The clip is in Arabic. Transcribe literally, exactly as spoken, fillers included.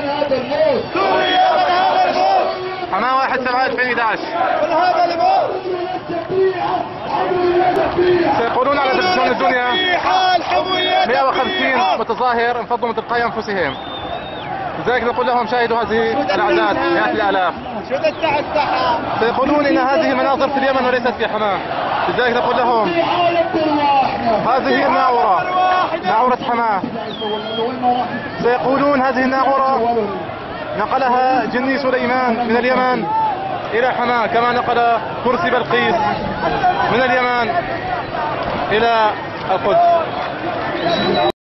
هذا الموت. سوريا من هذا الموت. حماة واحد سبعة ألفين وأحد عشر. من هذا الموت. سيقولون على تلفزيون الدنيا مئة وخمسين متظاهر انفضوا من تلقاء انفسهم، لذلك نقول لهم شاهدوا هذه الاعداد مئات الالاف. سيقولون ان هذه مناظر في اليمن وليست في حماة، لذلك نقول لهم هذه الناعورة ناعورة حماة. سيقولون هذه الناعورة نقلها جني سليمان من اليمن إلى حماة، كما نقل كرسي بلقيس من اليمن إلى القدس.